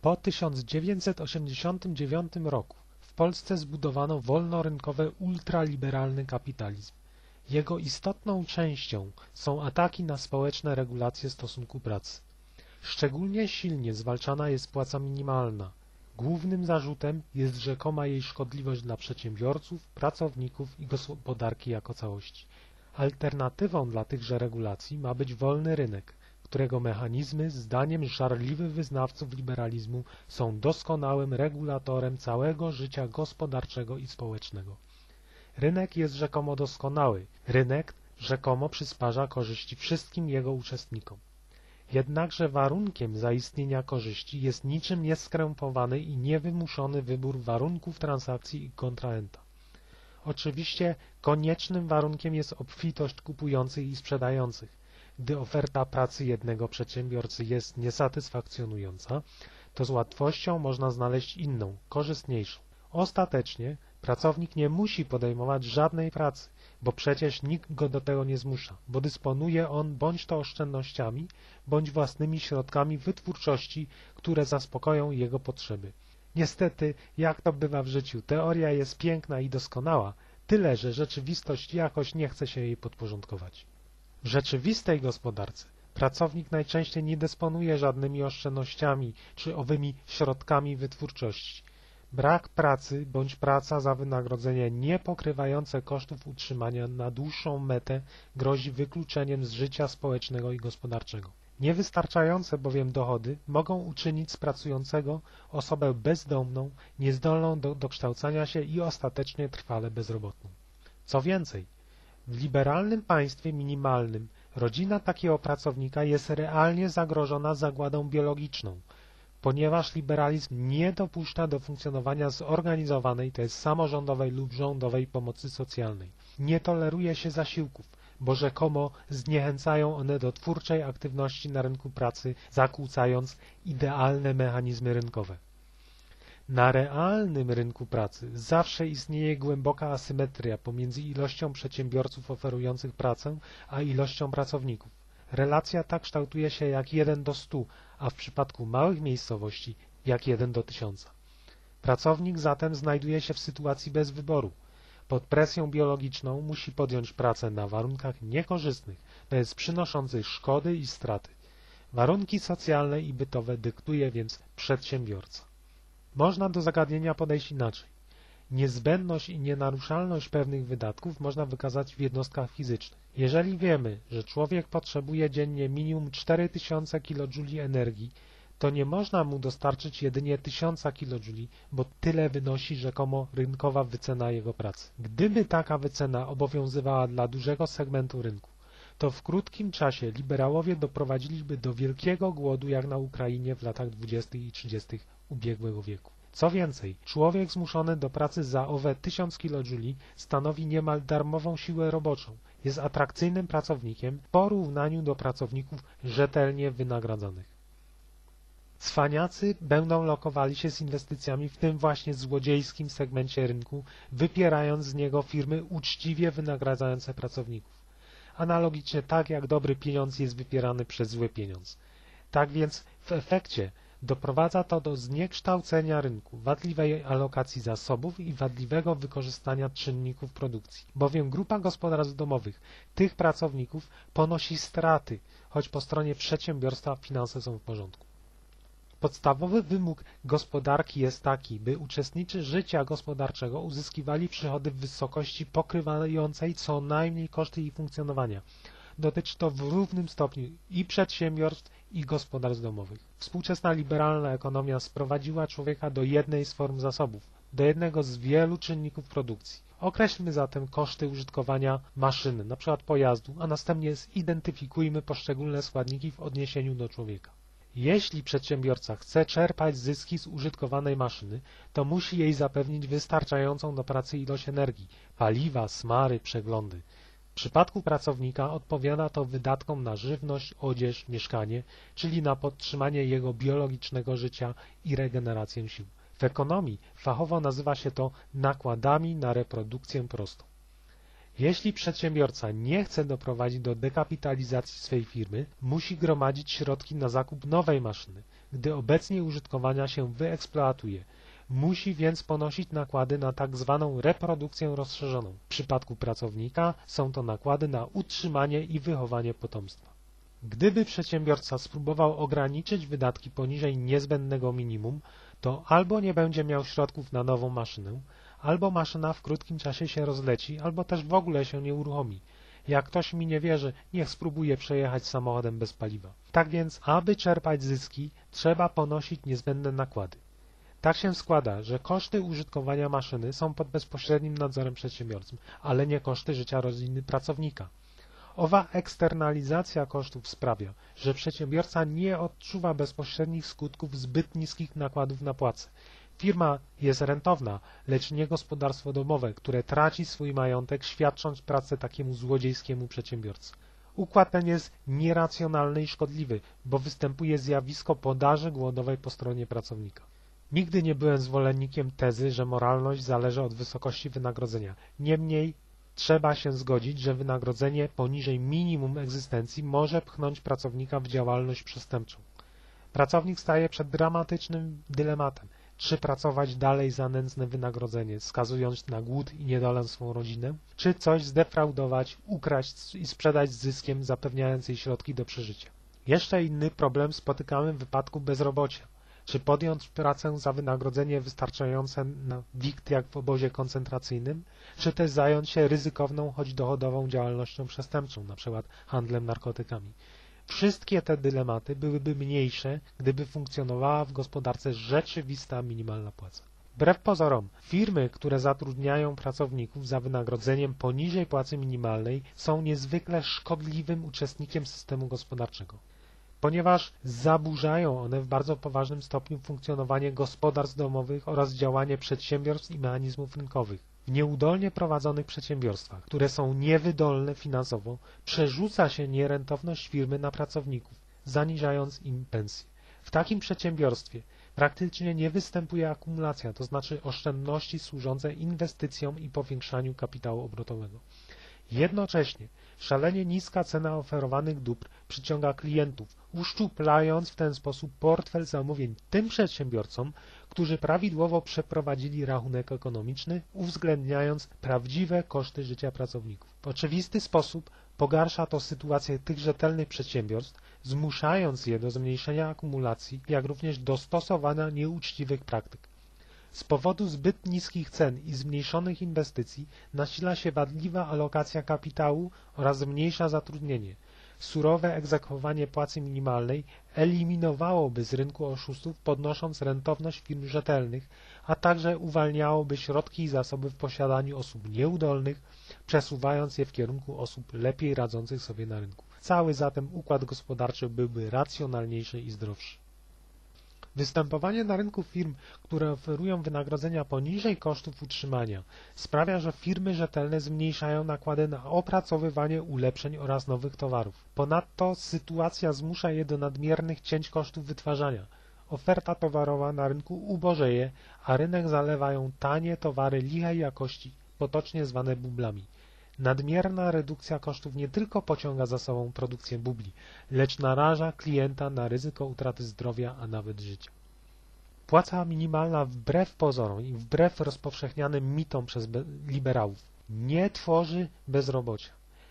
Po 1989 roku w Polsce zbudowano wolnorynkowy ultraliberalny kapitalizm. Jego istotną częścią są ataki na społeczne regulacje stosunku pracy. Szczególnie silnie zwalczana jest płaca minimalna. Głównym zarzutem jest rzekoma jej szkodliwość dla przedsiębiorców, pracowników i gospodarki jako całości. Alternatywą dla tychże regulacji ma być wolny rynek, którego mechanizmy, zdaniem żarliwych wyznawców liberalizmu, są doskonałym regulatorem całego życia gospodarczego i społecznego. Rynek jest rzekomo doskonały, rynek rzekomo przysparza korzyści wszystkim jego uczestnikom. Jednakże warunkiem zaistnienia korzyści jest niczym nieskrępowany i niewymuszony wybór warunków transakcji i kontrahenta. Oczywiście koniecznym warunkiem jest obfitość kupujących i sprzedających. Gdy oferta pracy jednego przedsiębiorcy jest niesatysfakcjonująca, to z łatwością można znaleźć inną, korzystniejszą. Ostatecznie pracownik nie musi podejmować żadnej pracy, bo przecież nikt go do tego nie zmusza, bo dysponuje on bądź to oszczędnościami, bądź własnymi środkami wytwórczości, które zaspokoją jego potrzeby. Niestety, jak to bywa w życiu, teoria jest piękna i doskonała, tyle że rzeczywistość jakoś nie chce się jej podporządkować. W rzeczywistej gospodarce pracownik najczęściej nie dysponuje żadnymi oszczędnościami czy owymi środkami wytwórczości. Brak pracy bądź praca za wynagrodzenie niepokrywające kosztów utrzymania na dłuższą metę grozi wykluczeniem z życia społecznego i gospodarczego. Niewystarczające bowiem dochody mogą uczynić z pracującego osobę bezdomną, niezdolną do dokształcania się i ostatecznie trwale bezrobotną. Co więcej, w liberalnym państwie minimalnym rodzina takiego pracownika jest realnie zagrożona zagładą biologiczną, ponieważ liberalizm nie dopuszcza do funkcjonowania zorganizowanej, to jest samorządowej lub rządowej pomocy socjalnej. Nie toleruje się zasiłków, bo rzekomo zniechęcają one do twórczej aktywności na rynku pracy, zakłócając idealne mechanizmy rynkowe. Na realnym rynku pracy zawsze istnieje głęboka asymetria pomiędzy ilością przedsiębiorców oferujących pracę, a ilością pracowników. Relacja ta kształtuje się jak 1 do 100, a w przypadku małych miejscowości jak 1 do 1000. Pracownik zatem znajduje się w sytuacji bez wyboru. Pod presją biologiczną musi podjąć pracę na warunkach niekorzystnych, to jest przynoszących szkody i straty. Warunki socjalne i bytowe dyktuje więc przedsiębiorca. Można do zagadnienia podejść inaczej. Niezbędność i nienaruszalność pewnych wydatków można wykazać w jednostkach fizycznych. Jeżeli wiemy, że człowiek potrzebuje dziennie minimum 4000 kJ energii, to nie można mu dostarczyć jedynie 1000 kJ, bo tyle wynosi rzekomo rynkowa wycena jego pracy. Gdyby taka wycena obowiązywała dla dużego segmentu rynku, to w krótkim czasie liberałowie doprowadziliby do wielkiego głodu jak na Ukrainie w latach 20. i 30. ubiegłego wieku. Co więcej, człowiek zmuszony do pracy za owe 1000 kJ stanowi niemal darmową siłę roboczą, jest atrakcyjnym pracownikiem w porównaniu do pracowników rzetelnie wynagradzanych. Cwaniacy będą lokowali się z inwestycjami w tym właśnie złodziejskim segmencie rynku, wypierając z niego firmy uczciwie wynagradzające pracowników. Analogicznie tak jak dobry pieniądz jest wypierany przez zły pieniądz. Tak więc w efekcie doprowadza to do zniekształcenia rynku, wadliwej alokacji zasobów i wadliwego wykorzystania czynników produkcji, bowiem grupa gospodarstw domowych tych pracowników ponosi straty, choć po stronie przedsiębiorstwa finanse są w porządku. Podstawowy wymóg gospodarki jest taki, by uczestnicy życia gospodarczego uzyskiwali przychody w wysokości pokrywającej co najmniej koszty ich funkcjonowania. Dotyczy to w równym stopniu i przedsiębiorstw, i gospodarstw domowych. Współczesna liberalna ekonomia sprowadziła człowieka do jednej z form zasobów, do jednego z wielu czynników produkcji. Określmy zatem koszty użytkowania maszyny, np. pojazdu, a następnie zidentyfikujmy poszczególne składniki w odniesieniu do człowieka. Jeśli przedsiębiorca chce czerpać zyski z użytkowanej maszyny, to musi jej zapewnić wystarczającą do pracy ilość energii, paliwa, smary, przeglądy. W przypadku pracownika odpowiada to wydatkom na żywność, odzież, mieszkanie, czyli na podtrzymanie jego biologicznego życia i regenerację sił. W ekonomii fachowo nazywa się to nakładami na reprodukcję prostą. Jeśli przedsiębiorca nie chce doprowadzić do dekapitalizacji swej firmy, musi gromadzić środki na zakup nowej maszyny, gdy obecnie użytkowania się wyeksploatuje. Musi więc ponosić nakłady na tak zwaną reprodukcję rozszerzoną. W przypadku pracownika są to nakłady na utrzymanie i wychowanie potomstwa. Gdyby przedsiębiorca spróbował ograniczyć wydatki poniżej niezbędnego minimum, to albo nie będzie miał środków na nową maszynę, albo maszyna w krótkim czasie się rozleci, albo też w ogóle się nie uruchomi. Jak ktoś mi nie wierzy, niech spróbuje przejechać samochodem bez paliwa. Tak więc, aby czerpać zyski, trzeba ponosić niezbędne nakłady. Tak się składa, że koszty użytkowania maszyny są pod bezpośrednim nadzorem przedsiębiorcy, ale nie koszty życia rodziny pracownika. Owa eksternalizacja kosztów sprawia, że przedsiębiorca nie odczuwa bezpośrednich skutków zbyt niskich nakładów na płace. Firma jest rentowna, lecz nie gospodarstwo domowe, które traci swój majątek, świadcząc pracę takiemu złodziejskiemu przedsiębiorcy. Układ ten jest nieracjonalny i szkodliwy, bo występuje zjawisko podaży głodowej po stronie pracownika. Nigdy nie byłem zwolennikiem tezy, że moralność zależy od wysokości wynagrodzenia. Niemniej trzeba się zgodzić, że wynagrodzenie poniżej minimum egzystencji może pchnąć pracownika w działalność przestępczą. Pracownik staje przed dramatycznym dylematem, czy pracować dalej za nędzne wynagrodzenie, skazując na głód i niedolę swą rodzinę, czy coś zdefraudować, ukraść i sprzedać z zyskiem, zapewniając jej środki do przeżycia. Jeszcze inny problem spotykamy w wypadku bezrobocia. Czy podjąć pracę za wynagrodzenie wystarczające na wikt jak w obozie koncentracyjnym, czy też zająć się ryzykowną, choć dochodową działalnością przestępczą, np. handlem narkotykami. Wszystkie te dylematy byłyby mniejsze, gdyby funkcjonowała w gospodarce rzeczywista minimalna płaca. Wbrew pozorom, firmy, które zatrudniają pracowników za wynagrodzeniem poniżej płacy minimalnej, są niezwykle szkodliwym uczestnikiem systemu gospodarczego, ponieważ zaburzają one w bardzo poważnym stopniu funkcjonowanie gospodarstw domowych oraz działanie przedsiębiorstw i mechanizmów rynkowych. W nieudolnie prowadzonych przedsiębiorstwach, które są niewydolne finansowo, przerzuca się nierentowność firmy na pracowników, zaniżając im pensje. W takim przedsiębiorstwie praktycznie nie występuje akumulacja, to znaczy oszczędności służące inwestycjom i powiększaniu kapitału obrotowego. Jednocześnie szalenie niska cena oferowanych dóbr przyciąga klientów, uszczuplając w ten sposób portfel zamówień tym przedsiębiorcom, którzy prawidłowo przeprowadzili rachunek ekonomiczny, uwzględniając prawdziwe koszty życia pracowników. W oczywisty sposób pogarsza to sytuację tych rzetelnych przedsiębiorstw, zmuszając je do zmniejszenia akumulacji, jak również do stosowania nieuczciwych praktyk. Z powodu zbyt niskich cen i zmniejszonych inwestycji nasila się wadliwa alokacja kapitału oraz zmniejsza zatrudnienie. Surowe egzekwowanie płacy minimalnej eliminowałoby z rynku oszustów, podnosząc rentowność firm rzetelnych, a także uwalniałoby środki i zasoby w posiadaniu osób nieudolnych, przesuwając je w kierunku osób lepiej radzących sobie na rynku. Cały zatem układ gospodarczy byłby racjonalniejszy i zdrowszy. Występowanie na rynku firm, które oferują wynagrodzenia poniżej kosztów utrzymania, sprawia, że firmy rzetelne zmniejszają nakłady na opracowywanie ulepszeń oraz nowych towarów. Ponadto sytuacja zmusza je do nadmiernych cięć kosztów wytwarzania. Oferta towarowa na rynku ubożeje, a rynek zalewają tanie towary lichej jakości, potocznie zwane bublami. Nadmierna redukcja kosztów nie tylko pociąga za sobą produkcję bubli, lecz naraża klienta na ryzyko utraty zdrowia, a nawet życia. Płaca minimalna wbrew pozorom i wbrew rozpowszechnianym mitom przez liberałów nie tworzy bezrobocia.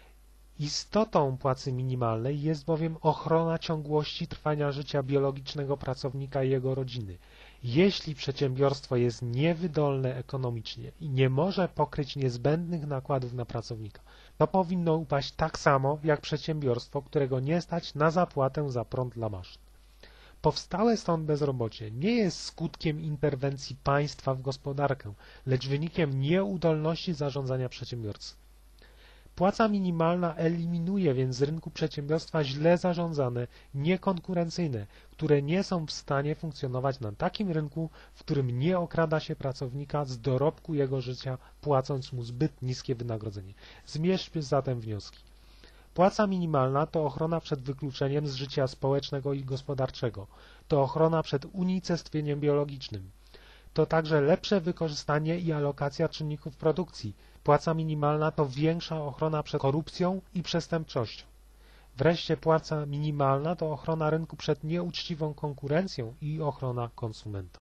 Istotą płacy minimalnej jest bowiem ochrona ciągłości trwania życia biologicznego pracownika i jego rodziny. Jeśli przedsiębiorstwo jest niewydolne ekonomicznie i nie może pokryć niezbędnych nakładów na pracownika, to powinno upaść tak samo jak przedsiębiorstwo, którego nie stać na zapłatę za prąd dla maszyn. Powstałe stąd bezrobocie nie jest skutkiem interwencji państwa w gospodarkę, lecz wynikiem nieudolności zarządzania przedsiębiorcy. Płaca minimalna eliminuje więc z rynku przedsiębiorstwa źle zarządzane, niekonkurencyjne, które nie są w stanie funkcjonować na takim rynku, w którym nie okrada się pracownika z dorobku jego życia, płacąc mu zbyt niskie wynagrodzenie. Zmierzmy zatem wnioski. Płaca minimalna to ochrona przed wykluczeniem z życia społecznego i gospodarczego, to ochrona przed unicestwieniem biologicznym. To także lepsze wykorzystanie i alokacja czynników produkcji. Płaca minimalna to większa ochrona przed korupcją i przestępczością. Wreszcie płaca minimalna to ochrona rynku przed nieuczciwą konkurencją i ochrona konsumenta.